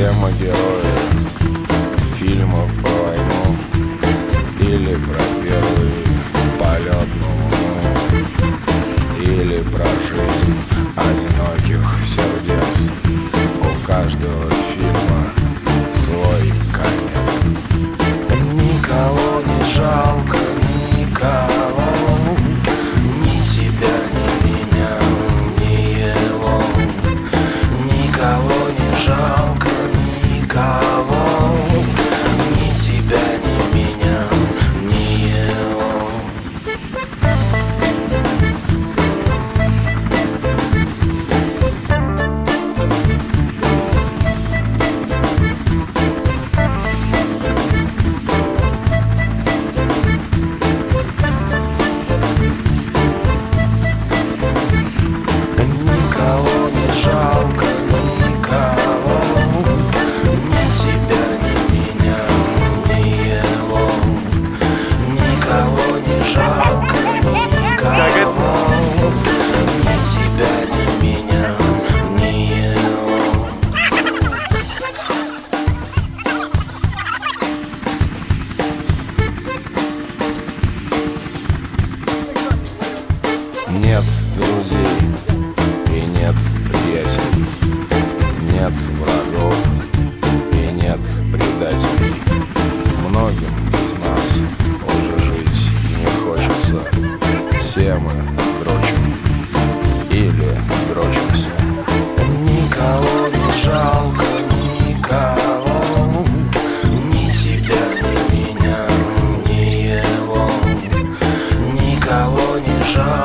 Все мы герои фильмов про войну или про первый полет на Луну, или про жизнь одиноких сердец. У каждого фильма свой конец. Никого не жалко, никого, ни тебя, ни меня, ни его. Никого не жалко, никого, ни тебя, ни меня, ни его. Никого не жалко, никого, ни тебя, ни меня, ни его. Никого не жалко, никого, ни тебя, ни меня, ни его. Нет друзей и нет приятелей, нет врагов и нет предателей. Многим из нас уже жить не хочется. Все мы дрочим или дрочимся. Никого не жалко, никого, ни тебя, ни меня, ни его. Никого не жалко.